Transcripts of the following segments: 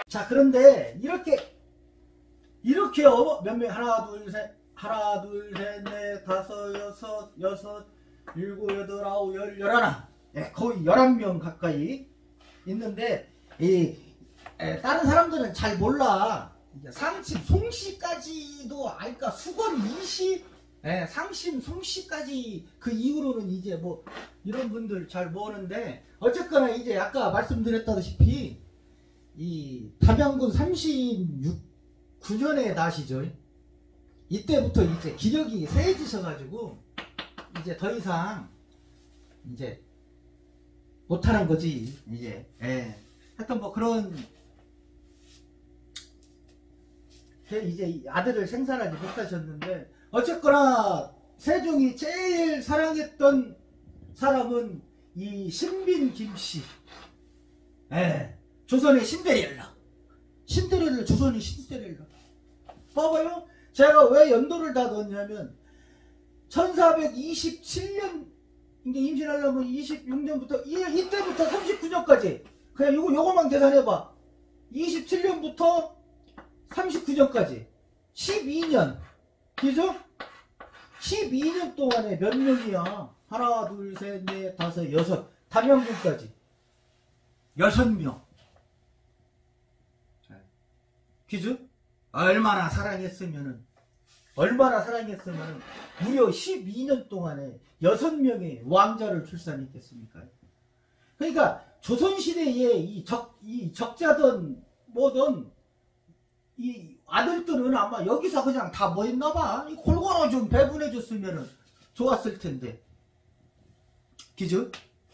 자, 그런데 이렇게 몇 명, 하나 둘 셋 넷 다섯 여섯 일곱 여덟 아홉 열 열하나, 거의 11명 가까이 있는데, 다른 사람들은 잘 몰라. 상심 송씨까지도 알까. 수건 이씨, 상심 송씨까지 그 이후로는 이제 뭐 이런 분들 잘 모르는데, 어쨌거나 이제 아까 말씀드렸다시피 이 담양군 39년에 나시죠. 이때부터 이제 기력이 세해지셔가지고 이제 더 이상 이제 못하는 거지. 이제 하여튼 뭐 그런 이제 아들을 생산하지 못하셨는데, 어쨌거나 세종이 제일 사랑했던 사람은 이 신빈 김씨. 조선의 신데렐라. 조선의 신데렐라. 봐봐요. 제가 왜 연도를 다 넣었냐면 1427년 이제 임신하려면 26년부터 이때부터 39년까지 그냥 요거만 계산해봐. 27년부터 39년까지 12년, 그죠? 12년 동안에 몇 명이야? 하나 둘 셋 넷 다섯 여섯, 담양군까지 6명. 그죠? 얼마나 사랑했으면은 무려 12년 동안에 6명의 왕자를 출산했겠습니까? 그러니까 조선시대에 이 적자든 뭐든 이 아들들은 아마 여기서 그냥 다 뭐 했나봐. 골고루 좀 배분해줬으면 좋았을 텐데. 그죠?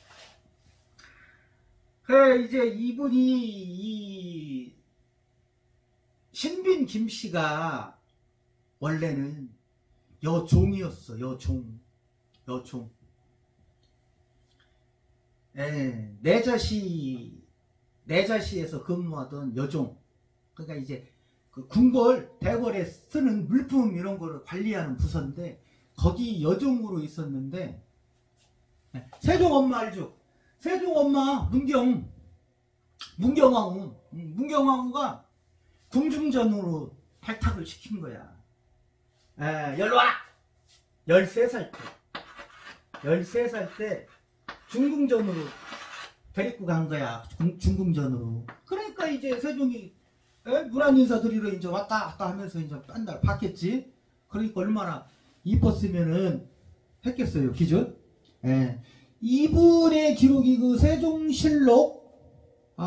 그래, 이제 이분이 이 신빈 김씨가 원래는 여종이었어. 여종. 내자시에서 근무하던 여종. 그러니까 이제 그 궁궐, 대궐에 쓰는 물품 이런 거를 관리하는 부서인데, 거기 여종으로 있었는데, 세종 엄마 알죠? 세종 엄마 문경왕후가 궁중전으로 발탁을 시킨 거야. 열로와! 13살 때 중궁전으로 데리고 간 거야. 중궁전으로. 그러니까 이제 세종이 문안 인사 드리러 이제 왔다 갔다 하면서 이제 맨날 봤겠지. 그러니까 얼마나 이뻤으면은 했겠어요. 그죠? 이분의 기록이 그 세종실록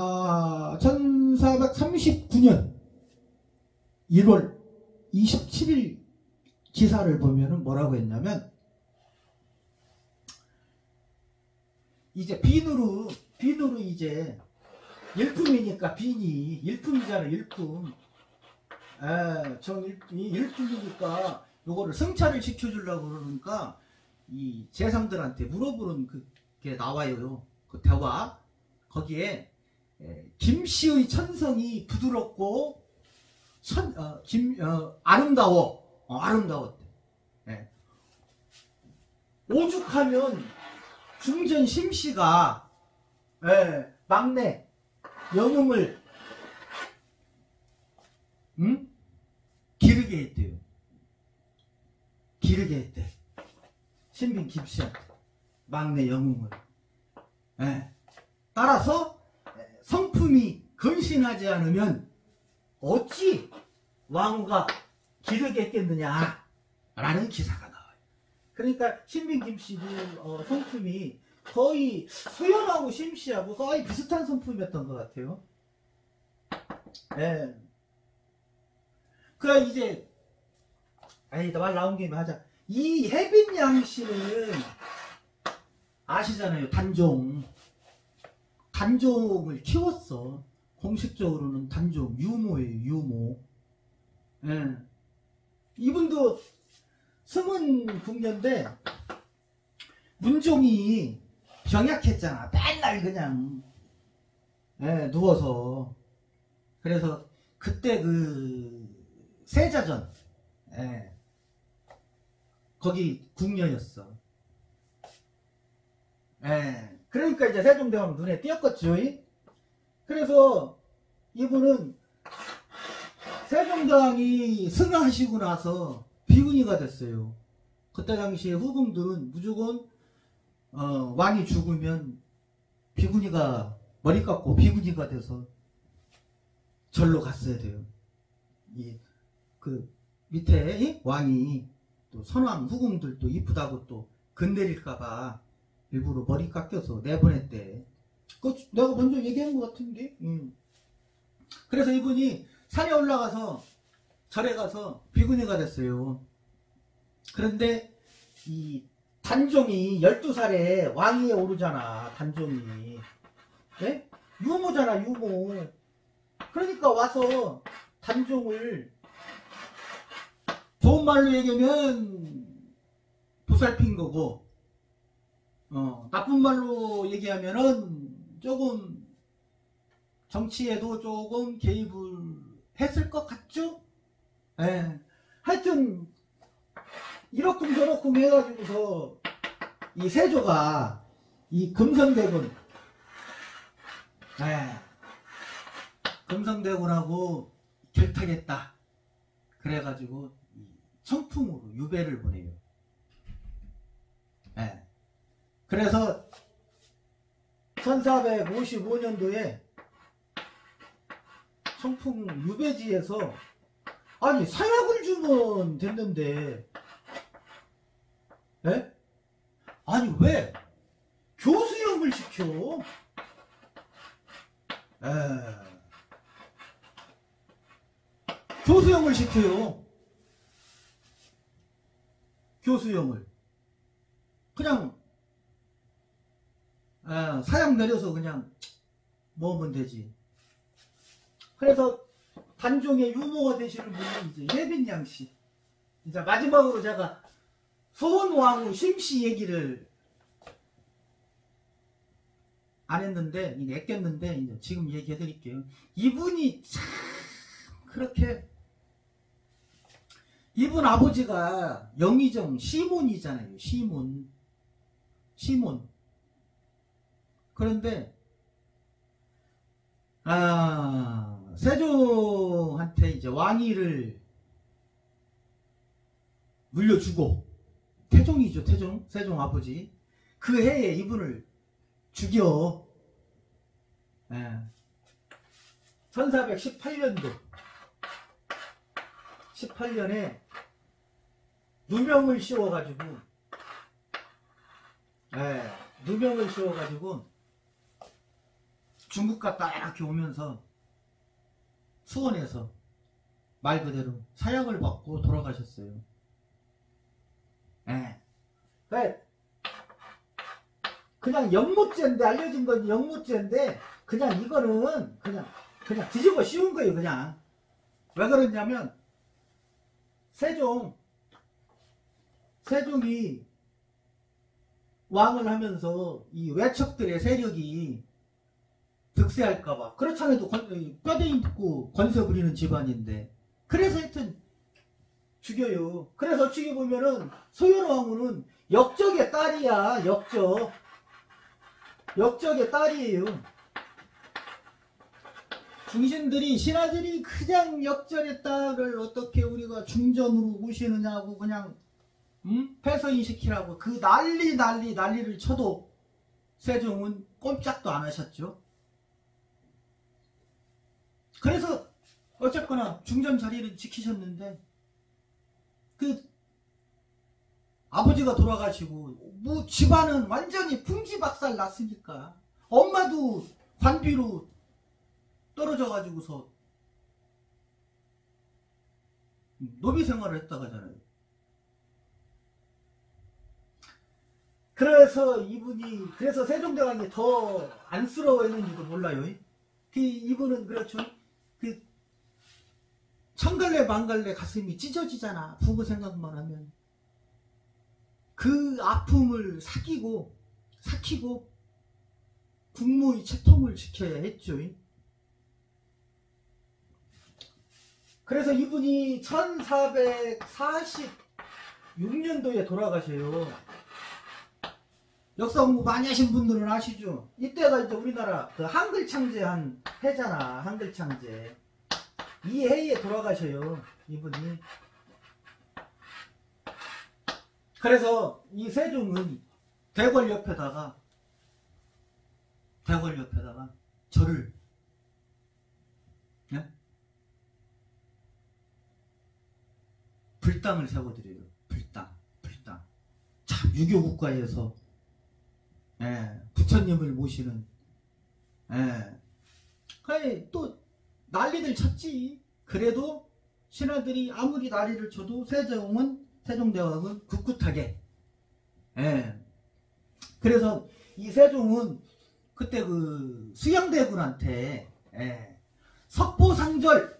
1439년 1월 27일 기사를 보면은 뭐라고 했냐면, 이제 비누로 이제 일품이니까 일품이잖아. 일품. 일품이니까 요거를 승차를 시켜주려고 그러니까 이 재상들한테 물어보는 그게 나와요. 그 대화. 거기에 김씨의 천성이 부드럽고 아름다웠대. 오죽하면 중전 심씨가 막내 영웅을 기르게 했대요. 신빈 김씨한테 막내 영웅을. 따라서 성품이 근신하지 않으면 어찌 왕후가 기르게 했겠느냐 라는 기사가 나와요. 그러니까 신빈 김씨도 성품이 거의 수연하고 심씨하고 거의 비슷한 성품이었던 것 같아요. 그래 이제 말 나온 김에 하자. 이 혜빈양 씨는 아시잖아요. 단종을 키웠어. 공식적으로는 단종, 유모예요. 유모. 이분도 승은 궁녀인데 문종이 병약했잖아. 맨날 그냥 누워서. 그래서 그때 그 세자전 거기 궁녀였어. 그러니까 이제 세종대왕 눈에 띄었겠죠. 그래서 이분은 세종대왕이 승하하시고 나서 비군이가 됐어요. 그때 당시에 후궁들은 무조건 왕이 죽으면 비군이가 머리 깎고 비군이가 돼서 절로 갔어야 돼요. 그 밑에 왕이 또 선왕 후궁들도 이쁘다고 또 건드릴까봐 일부러 머리 깎여서 내보냈대. 그거 내가 먼저 얘기한 것 같은데. 그래서 이분이 산에 올라가서 절에 가서 비구니가 됐어요. 그런데 이 단종이 12살에 왕위에 오르잖아. 단종이. 네? 유모잖아, 유모. 그러니까 와서 단종을 좋은 말로 얘기하면 보살핀 거고, 나쁜 말로 얘기하면은 조금 정치에도 조금 개입을 했을 것 같죠? 예. 하여튼 이렇쿵 저렇쿵 해가지고서 이 세조가 이 금성대군, 금성대군하고 결탁했다. 그래가지고 청풍으로 유배를 보내요. 그래서 1455년도에 청풍 유배지에서 아니 사약을 주면 됐는데 아니 왜 교수형을 시켜? 교수형을 시켜요. 교수형을 그냥 사약 내려서 그냥 먹으면 되지. 그래서 단종의 유모가 되시는 분은 이제 예빈양씨. 이제 마지막으로 제가 소원왕후 심씨 얘기를 안 했는데, 이제 애꼈는데, 이제 지금 얘기해 드릴게요. 이분이 참, 그렇게, 이분 아버지가 영의정 시몬이잖아요. 시몬. 그런데, 세종한테 이제 왕위를 물려주고, 태종이죠, 태종. 세종 아버지. 그 해에 이분을 죽여. 1418년도 18년에 누명을 씌워가지고 중국 갔다 이렇게 오면서 수원에서 말 그대로 사약을 받고 돌아가셨어요. 그냥 영모죄인데, 알려진 건 영모죄인데, 그냥 이거는 그냥 뒤집어 씌운 거예요. 그냥 왜 그러냐면 세종이 왕을 하면서 이 외척들의 세력이 득세할까봐, 그렇잖아요. 뼈대 있고 권세 부리는 집안인데, 그래서 하여튼 죽여요. 그래서 어찌 보면은 소현왕후는 역적의 딸이야. 역적의 딸이에요. 중신들이, 신하들이 그냥 역적의 딸을 어떻게 우리가 중전으로 모시느냐고 그냥 폐서인시키라고 그 난리를 쳐도 세종은 꼼짝도 안 하셨죠. 그래서 어쨌거나 중전 자리를 지키셨는데, 그 아버지가 돌아가시고 뭐 집안은 완전히 풍지박살 났으니까 엄마도 관비로 떨어져 가지고서 노비 생활을 했다 가잖아요. 그래서 세종대왕이 더 안쓰러워했는지도 몰라요. 이분은 그렇죠. 그 천갈래 만갈래 가슴이 찢어지잖아. 부부 생각만 하면. 그 아픔을 삭히고 국무의 채통을 지켜야 했죠. 그래서 이분이 1446년도에 돌아가셔요. 역사 공부 많이 하신 분들은 아시죠? 이때가 이제 우리나라 그 한글 창제한 해잖아. 한글 창제. 이 해에 돌아가셔요, 이분이. 그래서 이 세종은 대궐 옆에다가 절을, 예? 불당을 세워드려요. 불당. 참 유교 국가에서, 예, 부처님을 모시는, 예, 그래 또 난리들 쳤지. 그래도 신하들이 아무리 난리를 쳐도 세종대왕은 꿋꿋하게, 예. 그래서 이 세종은 그때 그 수양대군한테, 예, 석보상절을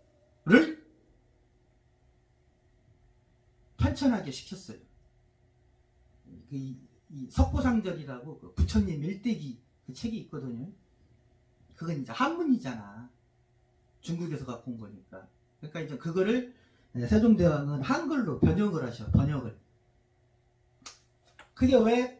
편찬하게 시켰어요. 이 석보상절이라고 그 부처님 일대기 그 책이 있거든요. 그건 이제 한문이잖아. 중국에서 갖고 온 거니까. 그러니까 이제 그거를 세종대왕은 한글로 번역을 하셔. 번역을. 그게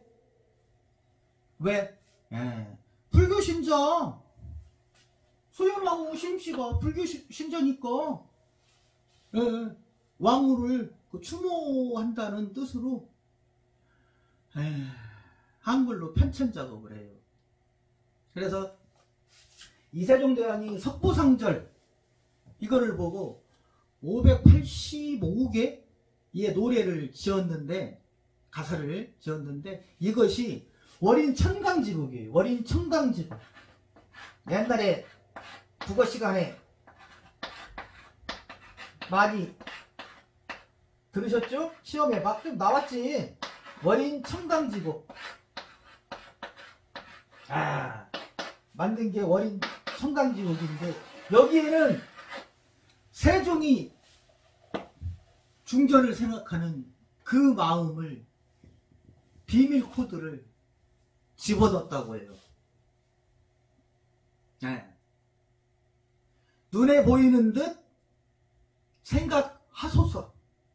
왜? 예. 불교 신자. 소현왕후 심씨가 불교 신자니까, 예, 왕후를 추모한다는 뜻으로, 예, 한글로 편찬 작업을 해요. 그래서 이 세종대왕이 석보상절 이거를 보고 585개의 노래를 지었는데, 가사를 지었는데, 이것이 월인 청강지곡이에요. 월인 청강지곡. 옛날에 국어 시간에 많이 들으셨죠? 시험에 막 좀 나왔지. 월인 청강지곡. 만든 게 월인 청강지곡인데, 여기에는 세종이 중전을 생각하는 그 마음을, 비밀 코드를 집어넣었다고 해요. 네. 눈에 보이는 듯 생각하소서.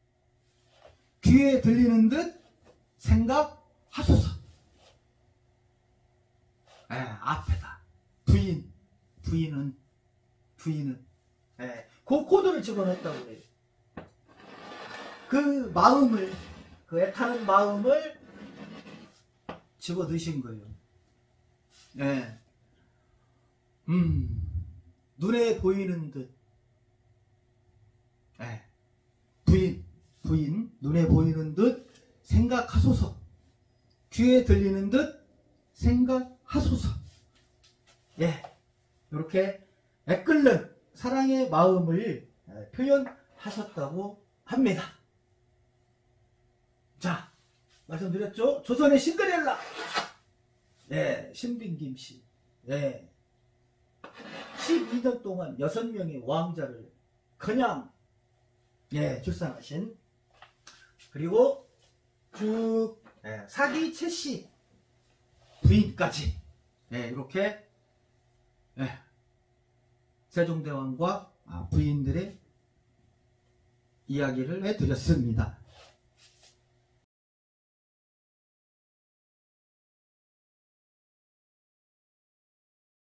귀에 들리는 듯 생각하소서. 네, 앞에다. 부인은 네, 그 코드를 집어넣었다고 해요. 그 마음을, 그 애타는 마음을 집어 넣으신 거예요. 네. 눈에 보이는 듯, 네, 부인, 눈에 보이는 듯 생각하소서. 귀에 들리는 듯 생각하소서. 예, 이렇게 애끓는 사랑의 마음을 표현하셨다고 합니다. 자, 말씀드렸죠? 조선의 신데렐라. 예, 신빈김씨. 예. 12년 동안 6명의 왕자를 그냥, 예, 출산하신, 그리고 쭉, 예, 사기 최씨 부인까지, 예, 이렇게, 예, 세종대왕과 부인들의 이야기를 해드렸습니다.